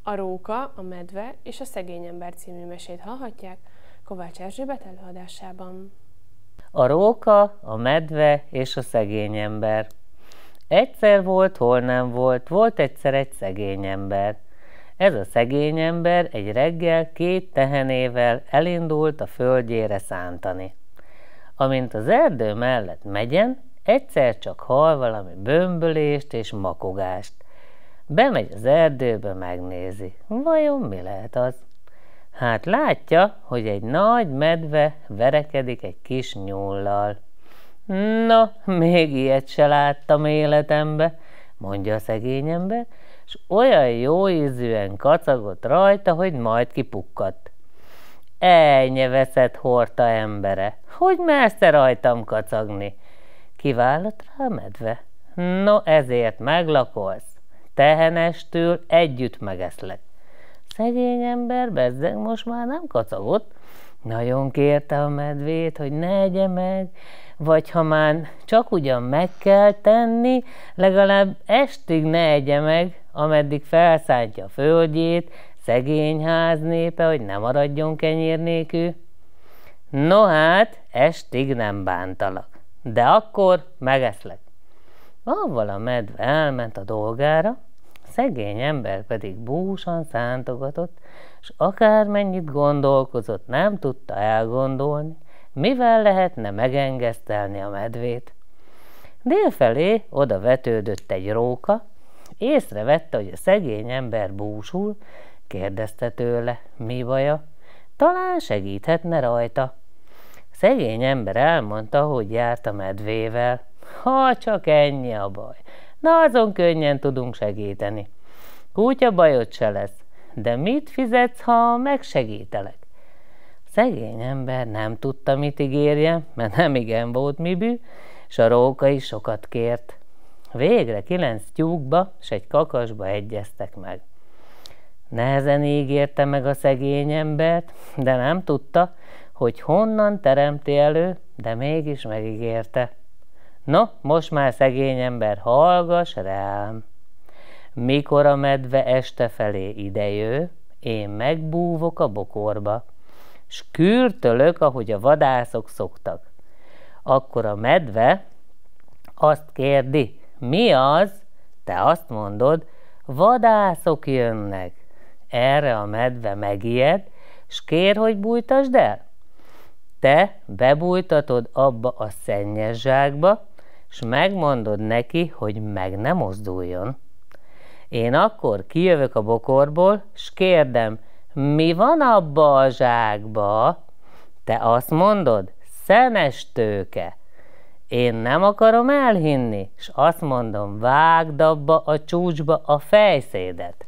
A róka, a medve és a szegény ember című mesét hallhatják Kovács Erzsébet előadásában. A róka, a medve és a szegény ember. Egyszer volt, hol nem volt, volt egyszer egy szegény ember. Ez a szegény ember egy reggel 2 tehenével elindult a földjére szántani. Amint az erdő mellett megyen, egyszer csak hall valami bömbölést és makogást. Bemegy az erdőbe, megnézi. Vajon mi lehet az? Hát látja, hogy egy nagy medve verekedik egy kis nyullal. Na, még ilyet se láttam életembe, mondja a szegény ember, és olyan jó ízűen kacagott rajta, hogy majd kipukkadt. Ejnye veszett horta embere, hogy mersz te rajtam kacagni? Kivállott rá a medve. No, ezért meglakolsz. Tehenestül együtt megeszlek. Szegény ember bezzeg most már nem kacagott. Nagyon kérte a medvét, hogy ne egye meg, vagy ha már csak ugyan meg kell tenni, legalább estig ne egye meg, ameddig felszántja a földjét, szegény ház népe, hogy ne maradjon kenyér nélkül. No hát, estig nem bántalak, de akkor megeszlek. Avval a medve elment a dolgára, szegény ember pedig búsan szántogatott, s akármennyit gondolkozott, nem tudta elgondolni, mivel lehetne megengesztelni a medvét. Délfelé oda vetődött egy róka, észrevette, hogy a szegény ember búsul, kérdezte tőle, mi baja, talán segíthetne rajta. Szegény ember elmondta, hogy járt a medvével. Ha csak ennyi a baj, na azon könnyen tudunk segíteni. Kutya bajod se lesz, de mit fizetsz, ha megsegítelek? Szegény ember nem tudta, mit ígérjen, mert nem igen volt mibű, s a róka is sokat kért. Végre 9 tyúkba s egy kakasba egyeztek meg. Nehezen ígérte meg a szegény embert, de nem tudta, hogy honnan teremti elő, de mégis megígérte. No, most már szegény ember, hallgass rám. Mikor a medve este felé idejő, én megbúvok a bokorba, s kürtölök, ahogy a vadászok szoktak. Akkor a medve azt kérdi, mi az? Te azt mondod, vadászok jönnek. Erre a medve megijed, s kér, hogy bújtasd el. Te bebújtatod abba a szennyes zsákba, s megmondod neki, hogy meg ne mozduljon. Én akkor kijövök a bokorból, s kérdem, mi van abba a zsákba? Te azt mondod, szenes tőke. Én nem akarom elhinni, s azt mondom, vágd abba a csúcsba a fejszédet.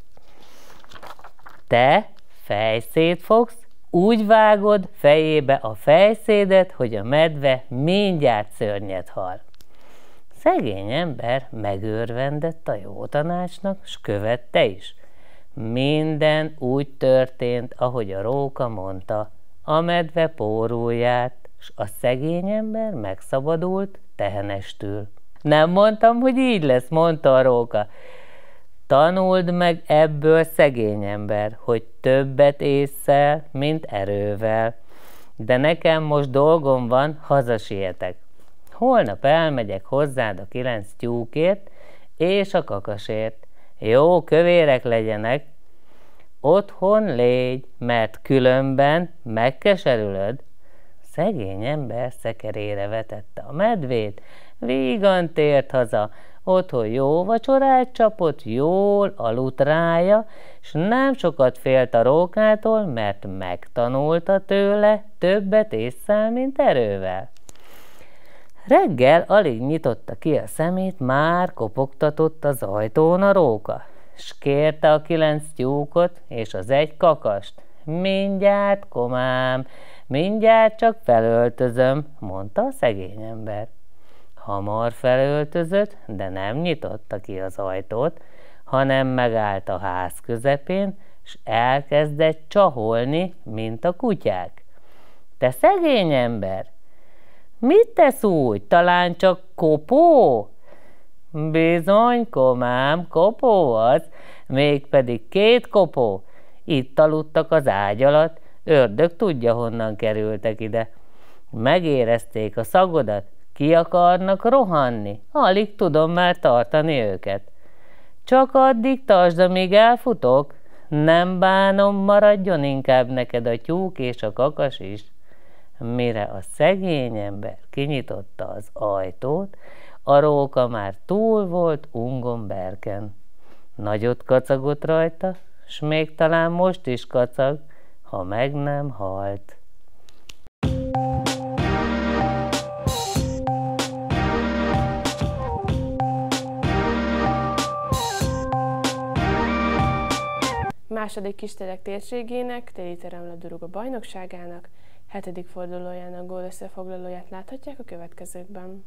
Te fejszét fogsz, úgy vágod fejébe a fejszédet, hogy a medve mindjárt szörnyet hal. Szegény ember megörvendett a jó tanácsnak, s követte is. Minden úgy történt, ahogy a róka mondta. A medve pórúját, s a szegény ember megszabadult tehenestül. Nem mondtam, hogy így lesz, mondta a róka. Tanuld meg ebből, szegény ember, hogy többet ésszel, mint erővel. De nekem most dolgom van, hazasietek. Holnap elmegyek hozzád a 9 tyúkért és a kakasért. Jó kövérek legyenek. Otthon légy, mert különben megkeserülöd. Szegény ember szekerére vetette a medvét, vígan tért haza, otthon jó vacsorát csapott, jól aludt rája, s nem sokat félt a rókától, mert megtanulta tőle, többet ésszel, mint erővel. Reggel alig nyitotta ki a szemét, már kopogtatott az ajtón a róka, s kérte a 9 tyúkot és az egy kakast. Mindjárt, komám, mindjárt csak felöltözöm, mondta a szegény ember. Hamar felöltözött, de nem nyitotta ki az ajtót, hanem megállt a ház közepén, s elkezdett csaholni, mint a kutyák. Te szegény ember, mit tesz úgy, talán csak kopó? Bizony, komám, kopó az, mégpedig 2 kopó. Itt aludtak az ágy alatt, ördög tudja, honnan kerültek ide. Megérezték a szagodat, ki akarnak rohanni, alig tudom már tartani őket. Csak addig tartsd, amíg elfutok, nem bánom, maradjon inkább neked a tyúk és a kakas is. Mire a szegény ember kinyitotta az ajtót, a róka már túl volt Ungonberken. Nagyot kacagott rajta, s még talán most is kacag, ha meg nem halt. Második Kistelek térségének, téli teremlabdarúgó bajnokságának 7. fordulójának gólösszefoglalóját láthatják a következőkben.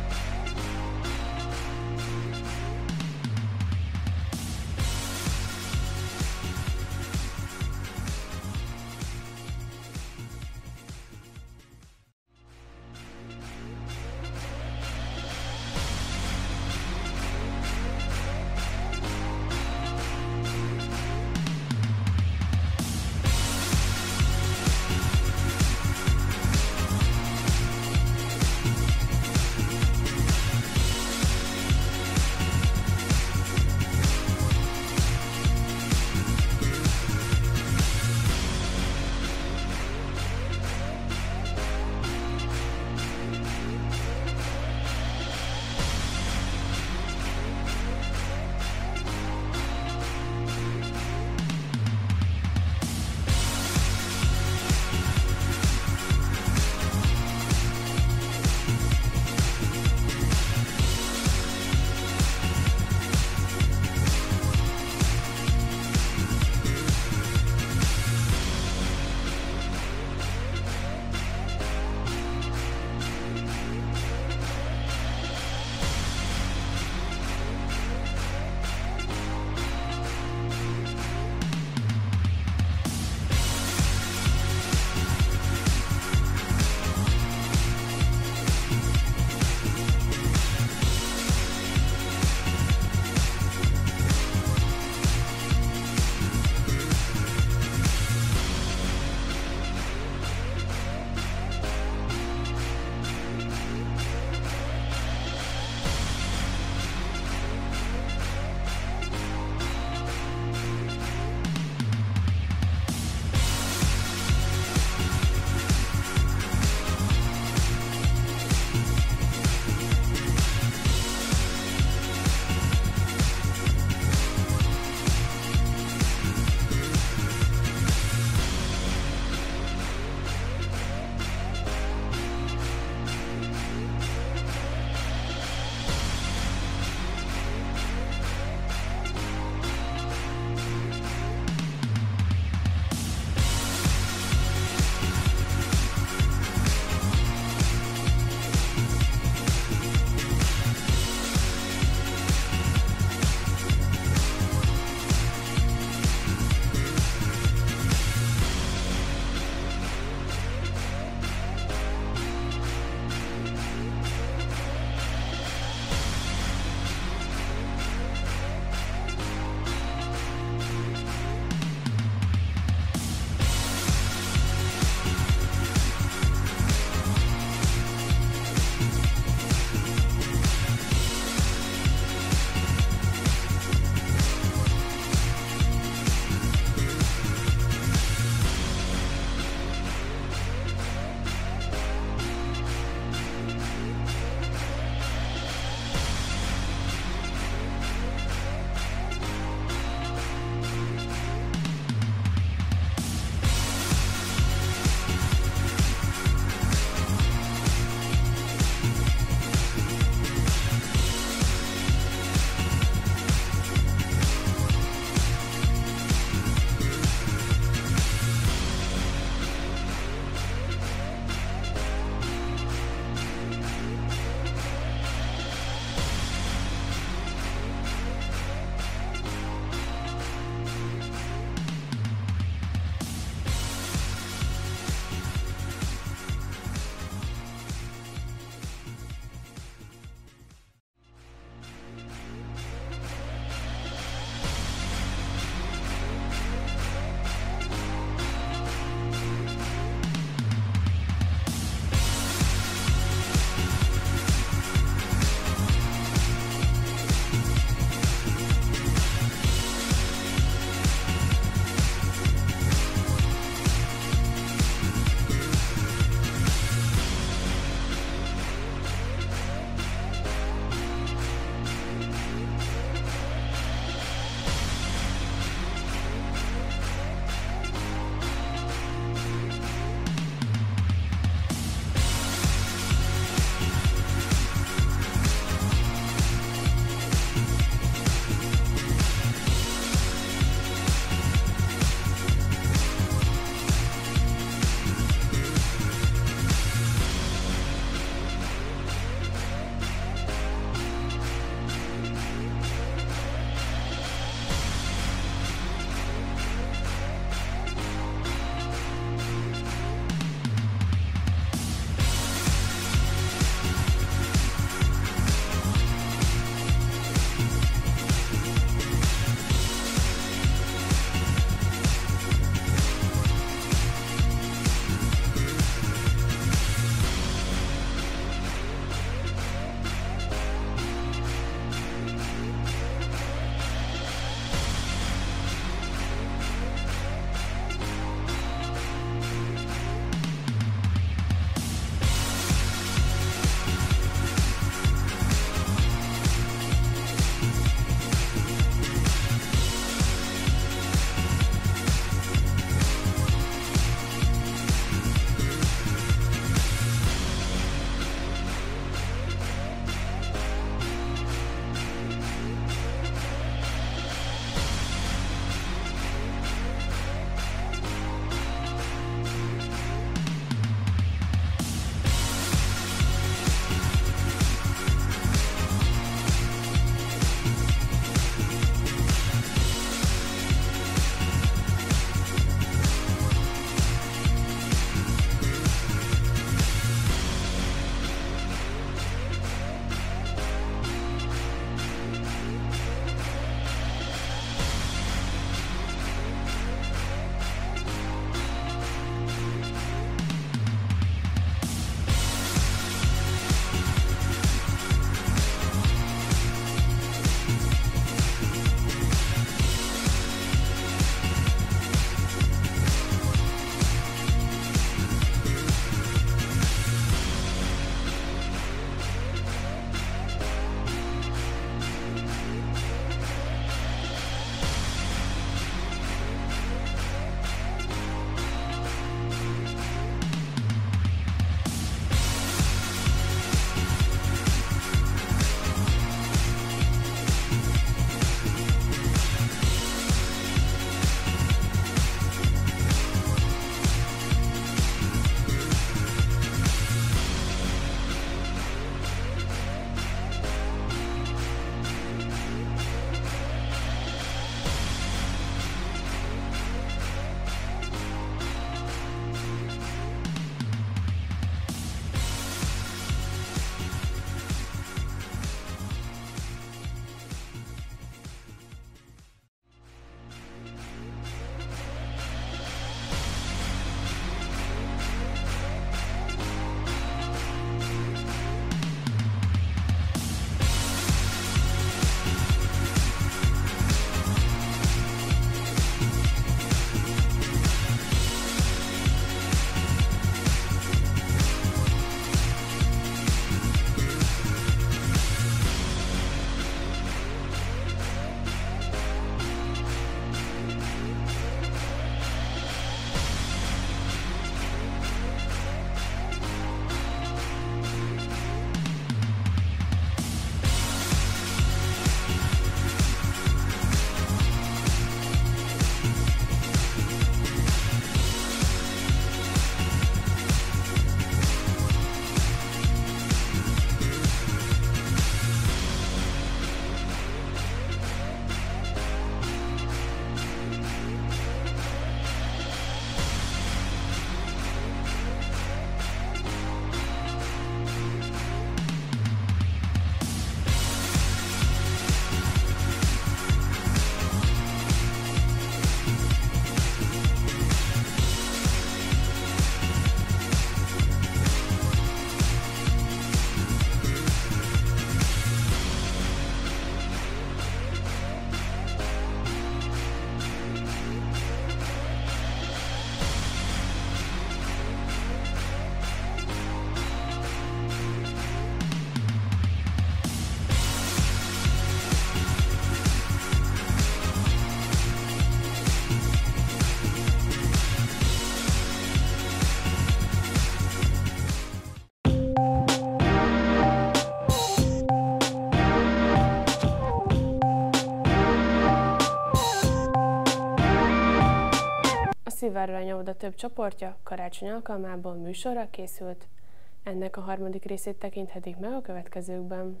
Udvaralany óvoda több csoportja karácsony alkalmából műsorra készült. Ennek a harmadik részét tekinthetik meg a következőkben.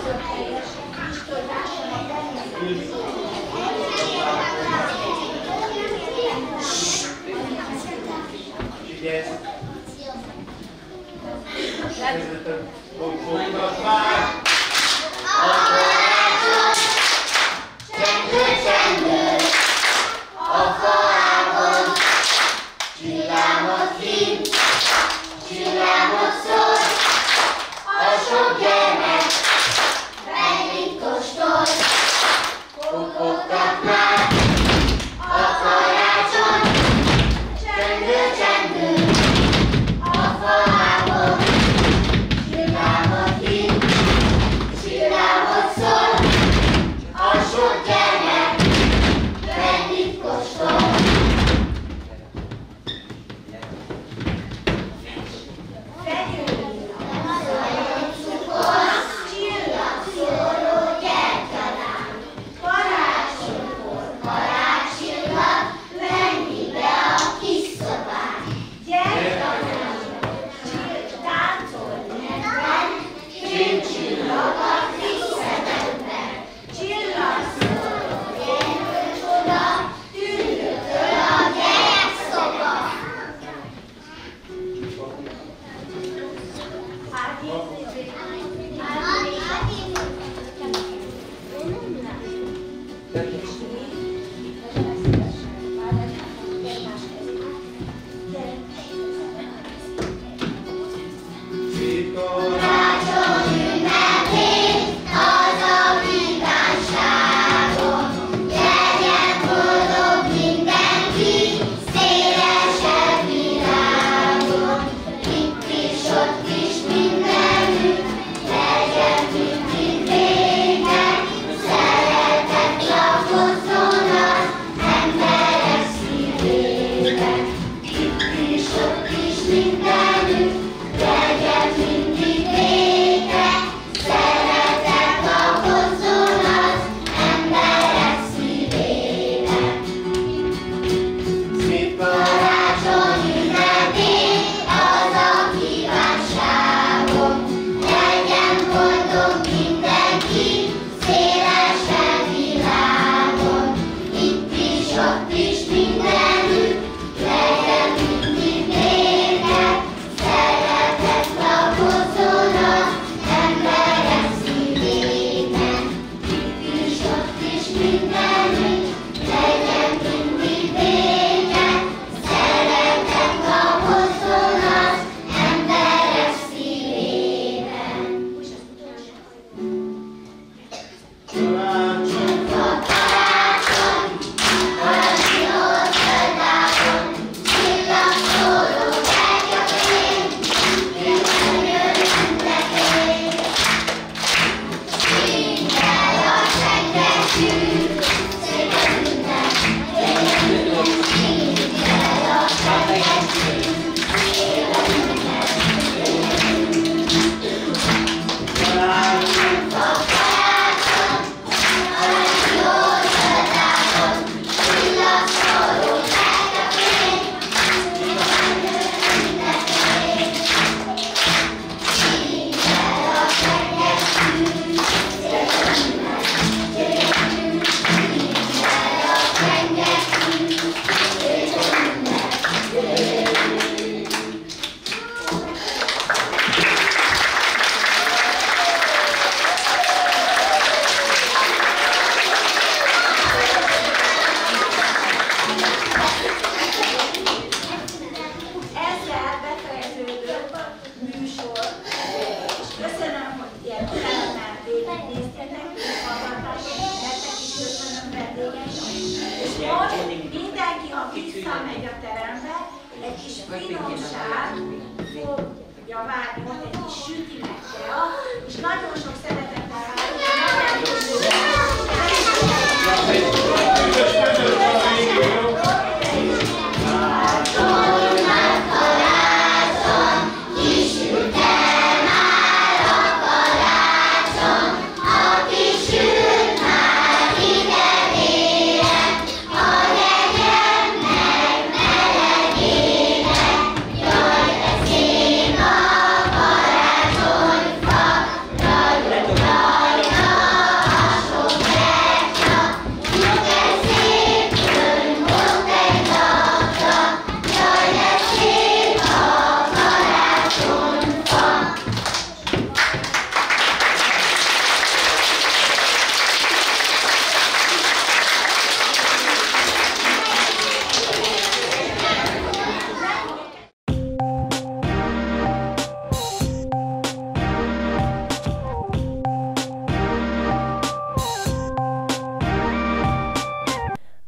Itt is, ott is, mindenhol.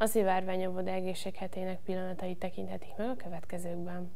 A Szivárvány óvoda egészséghetének pillanatait tekinthetik meg a következőkben.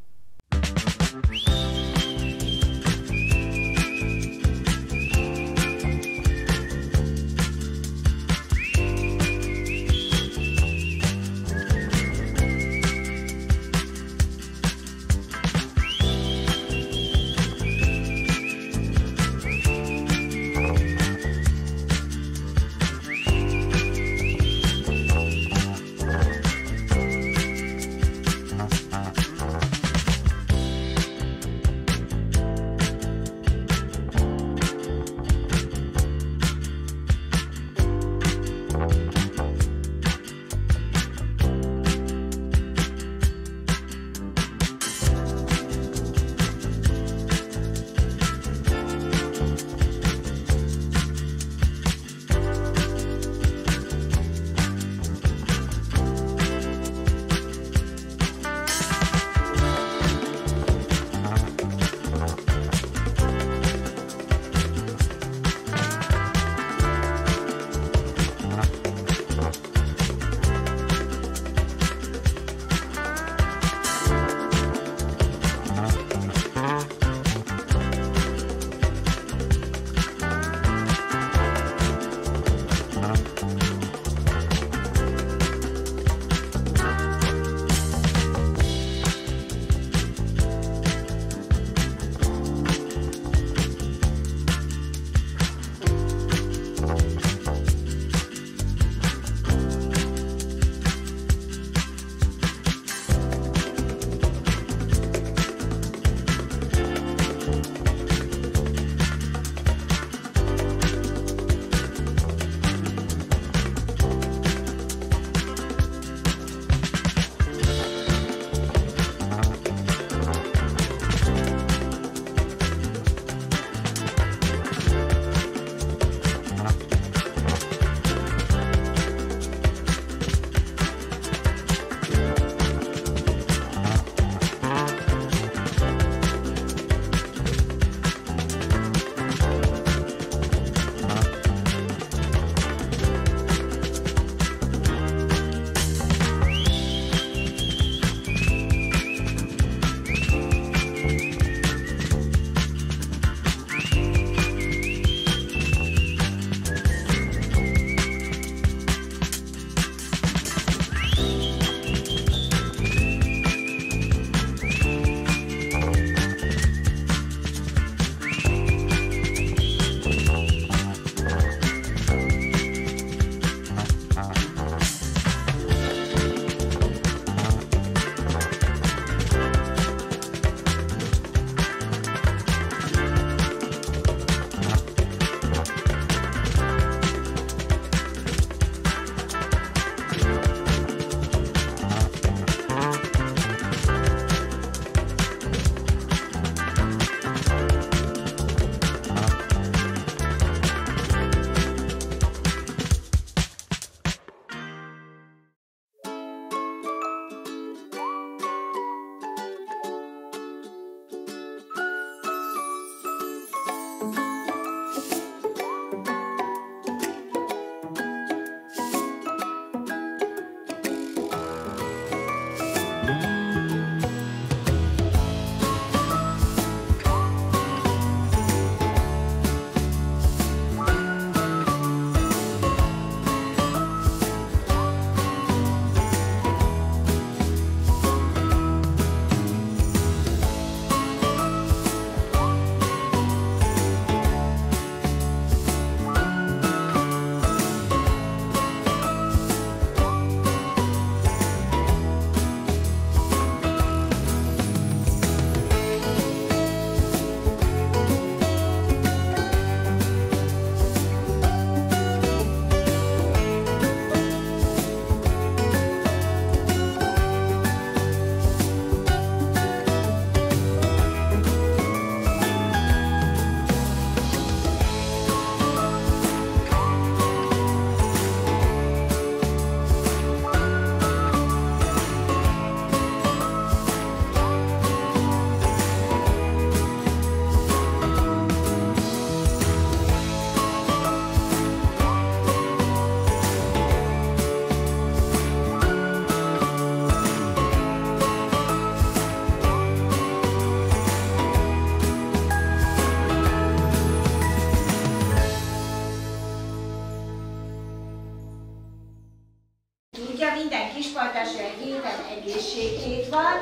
húsvajtás, hogy a héten egészséghét van.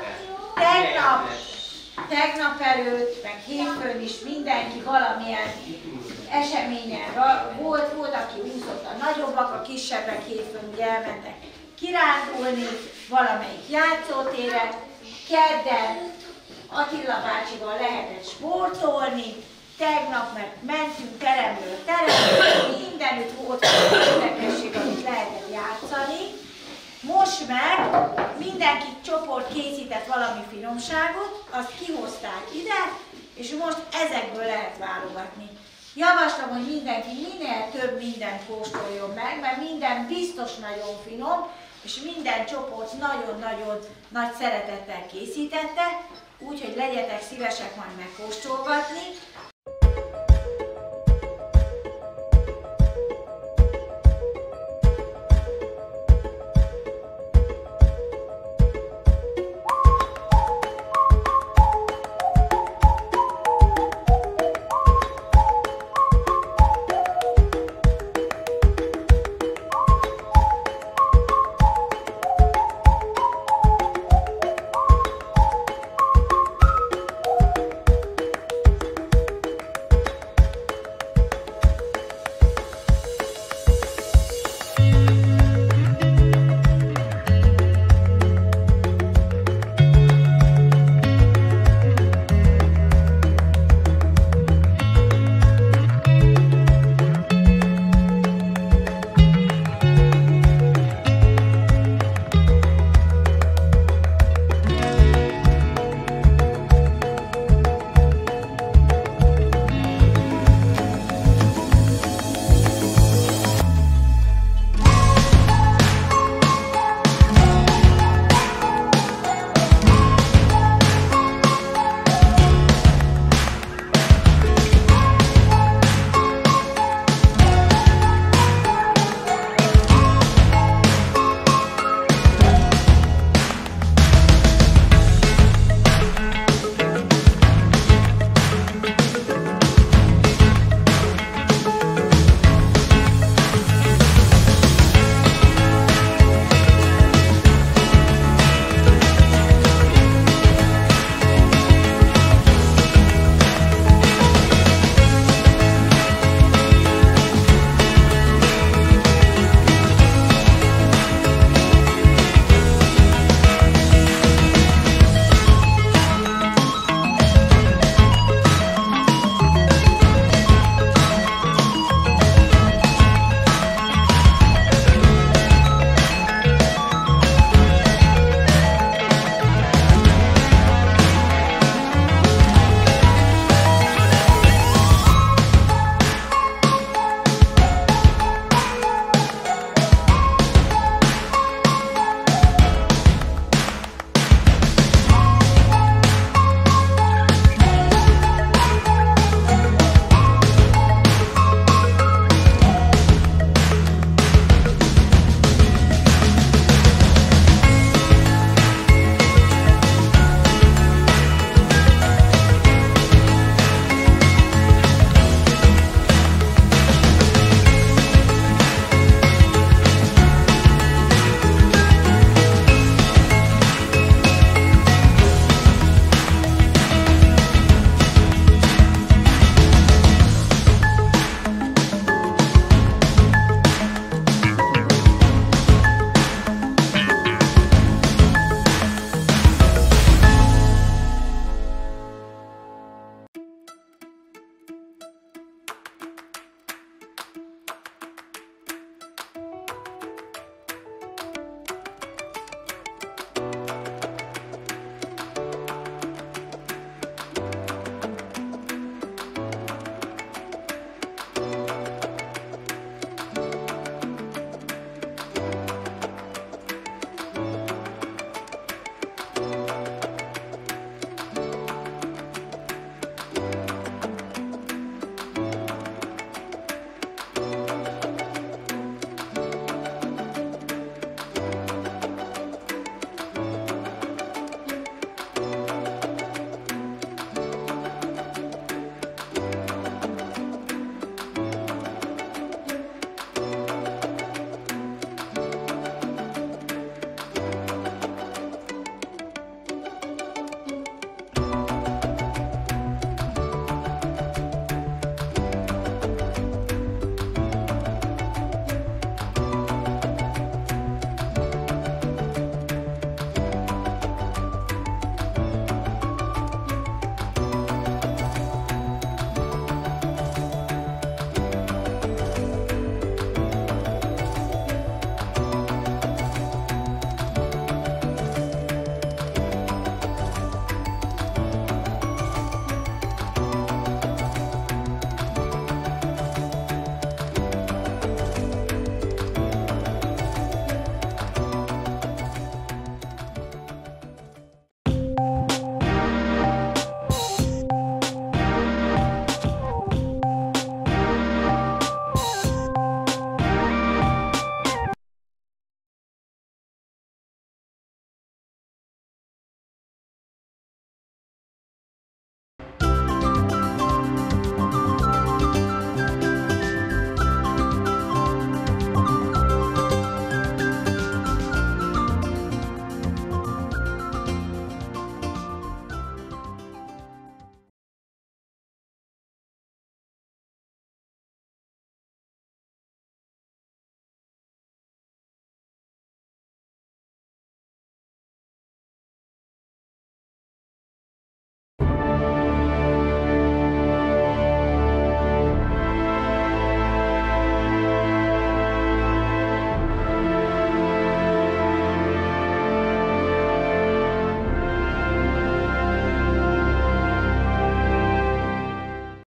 Tegnap előtt, meg hétfőn is mindenki valamilyen eseményen volt, aki úszott, a nagyobbak, a kisebbek hétfőn ugye elmentek kirándulni, valamelyik játszótére. Kedden Attila bácsival lehetett sportolni, tegnap meg mentünk teremről teremről, mindenütt volt érdekesség, amit lehetett játszani. Most meg mindenki csoport készített valami finomságot, azt kihozták ide, és most ezekből lehet válogatni. Javaslom, hogy mindenki minél több mindent kóstoljon meg, mert minden biztos nagyon finom, és minden csoport nagyon-nagyon nagy szeretettel készítette, úgyhogy legyetek szívesek majd megkóstolgatni.